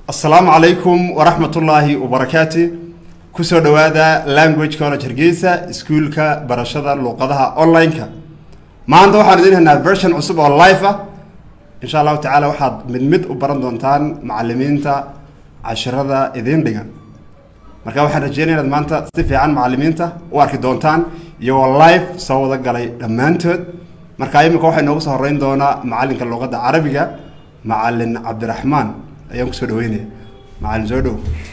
السلام عليكم ورحمة الله وبركاته. كسر هذا language college هرجيسة سكولك برشة لغتها أونلاين كا. ما عنده واحد هنا version عصب أو لايفة. إن شاء الله تعالى واحد من مد وبرندونتان معلمين تا عشرة إذين دقن. مركب واحد رجيني لما أنت استفي عن معلمين تا وارك دونتان يو لايف سووا ذا قلي لما أنت مركب يوم كواحد نوصل هرين دونا معلم كاللغة العربية معلم عبد الرحمن. أيام كسر ويني مع الجودو.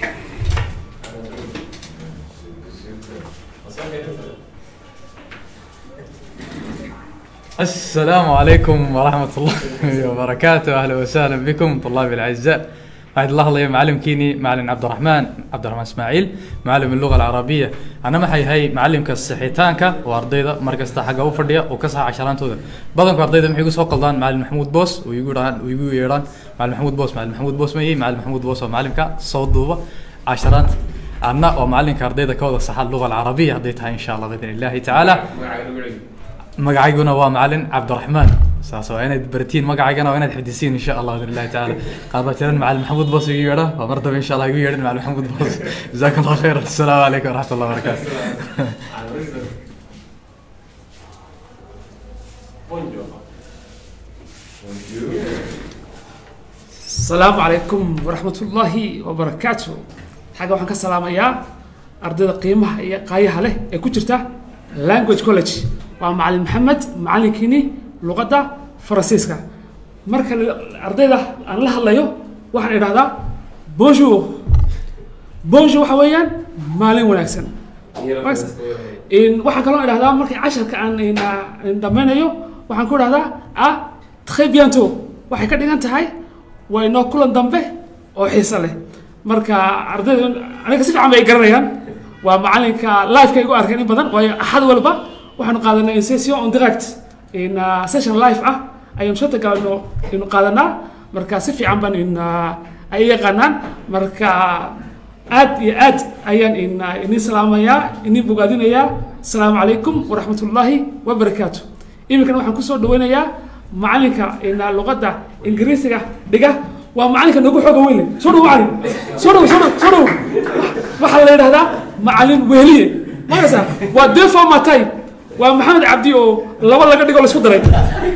السلام عليكم ورحمة الله وبركاته. أهلا وسهلا بكم طلابي الأعزاء. بعد الله يا معلم كيني معلم عبد الرحمن إسماعيل معلم اللغة العربية. أنا ما هي معلم كالصحيتانكا وأرضيدا مركز تحقق وفردية وكسر عشران تودا. بعضهم أرضيدا محيو سوق قلدان معلم محمود بوس ويقول إيران معلم محمود بوس مي معلم محمود بوس ومعلم كصوت دوبة عشرات. أنا ومعلم كأرضيدا كودا صح اللغة العربية أرضيتها إن شاء الله بإذن الله تعالى. مقعيقنا ومعلن عبد الرحمن ساسو أنا برتين مقعيقنا وأنا تحدثين إن شاء الله بإذن الله تعالى. قابلتنا مع محمود بوس يجينا ومرتب إن شاء الله يجينا مع محمود بوس. جزاك الله خير. السلام عليكم ورحمة الله وبركاته. السلام عليكم ورحمة الله وبركاته. حاجة واحد كسلام يا أرض القيمة يا قايها له كترته language college. ومعلم محمد معلم كيني لغة فرنسيسكا مركز الأرضية أنا لها الله يو واحد هذا بونجو حويان معلم وناكسن إن واحد كلام هذا مركز 10 كأن إن دمنا يو واحد كل هذا très bientôt واحد كده أنت هاي وإنه كلن دمبه أو حصله مركز أرضية أنا كسيف عم يقرنيان ومعلم كلايف كيجو أركاني بدن وأحد والبا waxaanu qaadanaa in session on direct in session live ayaan soo tagayno in qaadanaa marka si fiican baan in ay yaqaanaan marka aad iyo aad ayaan in salaamaya in bogaadinaya assalaamu calaykum waraxmatullaahi wabarakaatuh. iminkana waxaan ku soo dhaweynayaa macalinka in luqadda ingiriisiga dhiga waa macalinka nagu xooga weyn soo dhaw macalin soo dhaw waxa la yiraahdaa macalin wehliye markaas waa defo matay ومحمد عبدي أو لا والله قد يقول اسكت دري.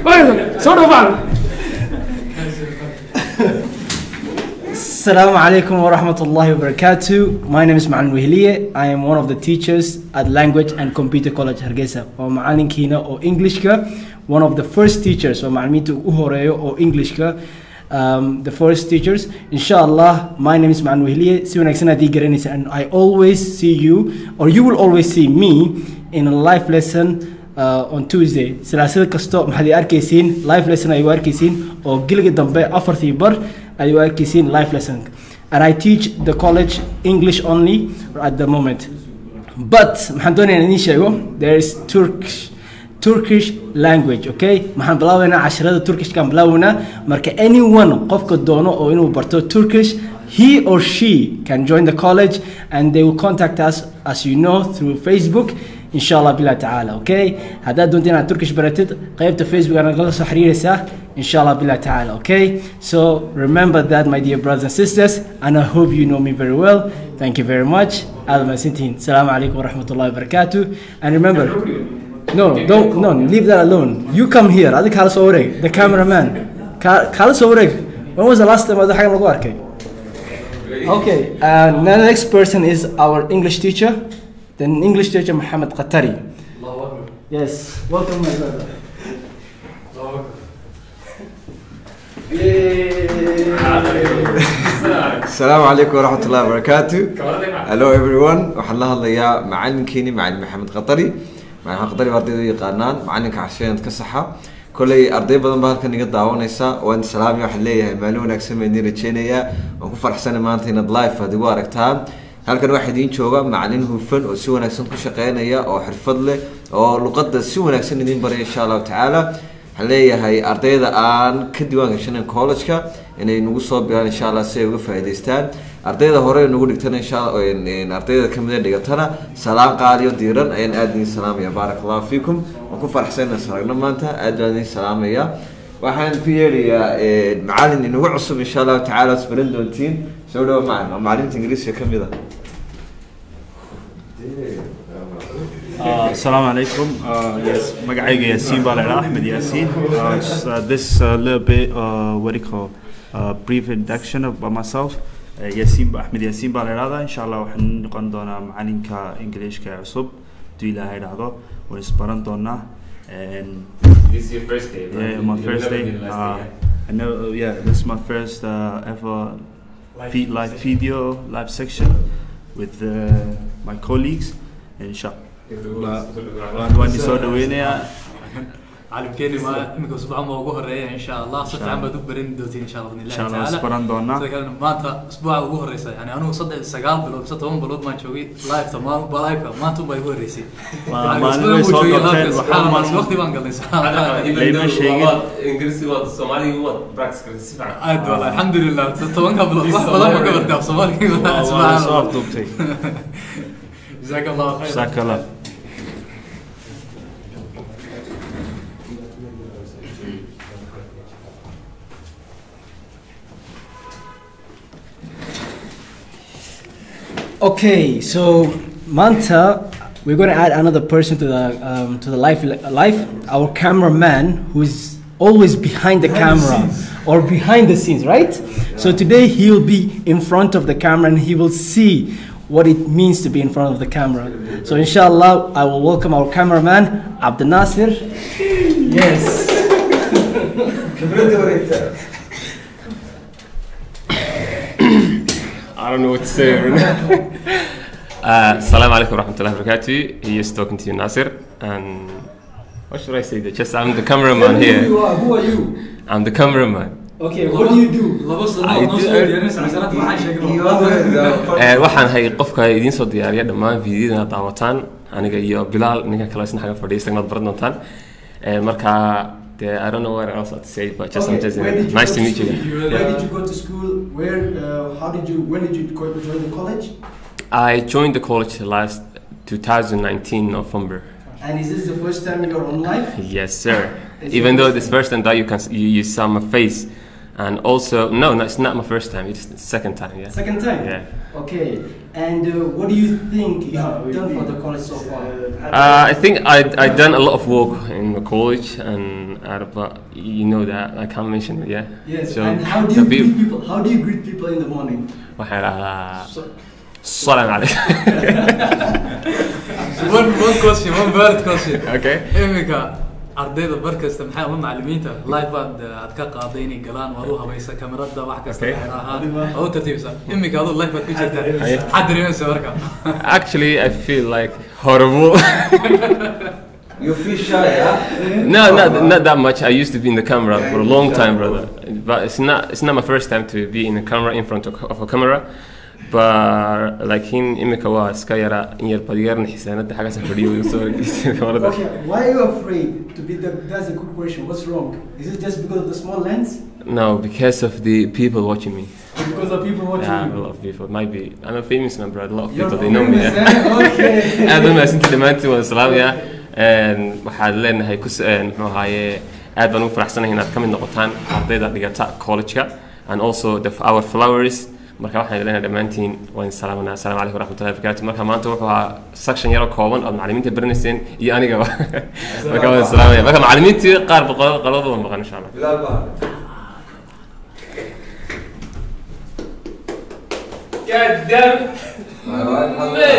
Assalamu alaikum wa rahmatullahi wa barakatuh. My name is Ma'an Wihliye. I am one of the teachers at Language and Computer College Hargeisa. ومعلن كينا أو English ka. One of the first teachers ومعلميتو أهوريو أو English ka. The first teachers. Inshallah, my name is Ma'an Wihliye. See you next time. And I always see you, or you will always see me in a live lesson on Tuesday. سلاسل كستو محلي أركيسين live lesson أيوة أركيسين أو جلقة دمبة أفر ثيبر أيوة أركيسين live lesson. And I teach the college English only at the moment. But محندوني نيشيو there is Turkish language, okay? محن بلاونا عشرة Turkish كان بلاونا مركا anyone قفك الدونو أو إنه برتو Turkish he or she can join the college and they will contact us as you know through Facebook. Inshallah billah ta'ala, okay? هذا دونتنا Turkish براتد قيبت Facebook أنا قلت صحرير سا Inshallah billah ta'ala, okay? So remember that my dear brothers and sisters and I hope you know me very well. Thank you very much. Assalamu alaikum wa rahmatullahi wa barakatuh. And remember, no, leave that alone. You come here. I think Carlos Oreg, the cameraman. Carlos Oreg. When was the last time I was working? Okay, and the next person is our English teacher. The English teacher Muhammad Qatari. Yes, welcome my brother. السلام عليكم ورحمة الله وبركاته. Hello everyone. وحنا الله يا معلم كيني معلم محمد قطري. معلم قطري أرضي قانان معلم كعشان كصحة. كل أرضي بدن بهالك نقطة عونيسا وأنت سلامي وحليه مالون أكسر من دير تشينيا وكفر حسن ما أنت لايف هذا واركتها. halkan waxay idin jooga macallin hufan oo si wanaagsan ku shaqeynaya oo xirfad leh oo luqadda si wanaagsan idin baray insha Allah ta'ala haleeyahay ardayda aan ka diiwaan gashanay college-ka inay nagu soo bilaan insha Allah si ay uga faa'iideystaan ardayda hore nagu dhigtana insha Allah in ardayda kamid ah dhigatana salaam qaaliyo diiran ayaan aad idin salaamaya barakallahu fiikum waan ku faraxsanahay saragna maanta aad baan idin salaamaya waxaan ku yeerayaa macalin inagu cusub insha allahu tacaala isbaran doontiin soo dhawo macalinta ingiriiska ka mid Assalamu alaikum. Yes, magacayga Yasin baa la yidhaahdaa, Ahmed Yasin. This little bit what do you call brief introduction of myself. Yasin Ahmed Yasin baa la yidhaahdaa. Insha Allah waxaan noqon doonaa macalinka Englishka cusub. Duu Ilaahay yidhaahdo waan isbaran doonaa. This is your first day, right? Yeah, my first day. I know, yeah, this is my first ever live video, live section with my colleagues. Inshallah. waan soo dhaweynayaa معلمكيني ما إنك أسبوع ما وجوه الرئيس إن شاء الله صرت عم بدو برين دوتين إن شاء الله بإذن الله تعالى. إن شاء الله سبحان الله. ما أنت أسبوع وجوه الرئيس يعني أنا وصدق السجال بلود ستهم بلود ما نشوي لايف تمام بلايف ما أنتم بيجوا الرئيس. ما نسوي لايف سبحان الله وقتي ما نقول إنسان. إنجليزي وات الصومالي وات براكس كريسي فعلا. أيد والله الحمد لله تمام قبل الله والله ما قبل ده صومالي. سبحان الله. جزاك الله خير. جزاك الله. Okay, so Manta, we're going to add another person to the live. Our cameraman, who's always behind the camera or behind the scenes, right? So today he'll be in front of the camera and he will see what it means to be in front of the camera. So inshallah, I will welcome our cameraman, Abdel Nasir. Yes. I don't know what to say right now. Assalamu alaikum warahmatullahi wabarakatuh. He is talking to you, Nasir. And what should I say? Just I'm the cameraman here. Who are you? I'm the cameraman. Okay, what do you do? waxaan hay qofka idin soo diyaariya dhammaan fiidiyoda daawataan aniga iyo Bilal ninka kale isna xaga fadhiistay nad baran doontaan marka I don't know what else to say, but just nice to meet you. Where did you go to school? When did you join the college? I joined the college last 2019 November. And is this the first time you're on live? Yes, sir. Even though this first time that you saw my face, and also no, it's not my first time. It's the second time. Yeah. Second time. Yeah. Okay. And what do you think you have done for the college so far? I think I done a lot of work in the college, and but you know that I can't mention it. Yeah. Yes. So and how do you greet people? How do you greet people in the morning? Salam alaikum. one question, one valid question. Okay. إمك أرديت بركز محا معلمينته لايف بعد أتكا قاضيني قلان وروها بيسا كاميرا ده واحد كاستراها أو ترتيبسا إمك هذا اللايف بعد كذا حد ريان سواركا. Actually, I feel like horrible. You feel shy, huh? No, not that much. I used to be in the camera for a long time, brother. But it's not my first time to be in a camera in front of a camera. But like in Imikawa, Skyara, in your Padigarn, he said, "The Hagas for you." Okay, why are you afraid to be the? That's a good question. What's wrong? Is it just because of the small lens? No, because of the people watching me. Because of people watching you? Yeah, a lot of people. Might be. I'm a famous man, bro. A lot of You're people, they know me. Okay. أنا ما سنت دمانتي والسلام يا. waxaad leenahay muxuu ahaaye aad baan u faraxsanahay inaad ka mid noqotaan ardayda dhigata college-ka and also our flowers marka waxaan leenahay dhammaantiin waan salaamanaa assalaamu calaykum waraxmatullahi wabarakaatu marka maanta wuxuu ahaa section yaro kooban oo macallimiinta baranayseen iyo anigaba marka waan salaamaya marka macallimiintii qaar qaladooda maqan insha Allah Bilal baa God damn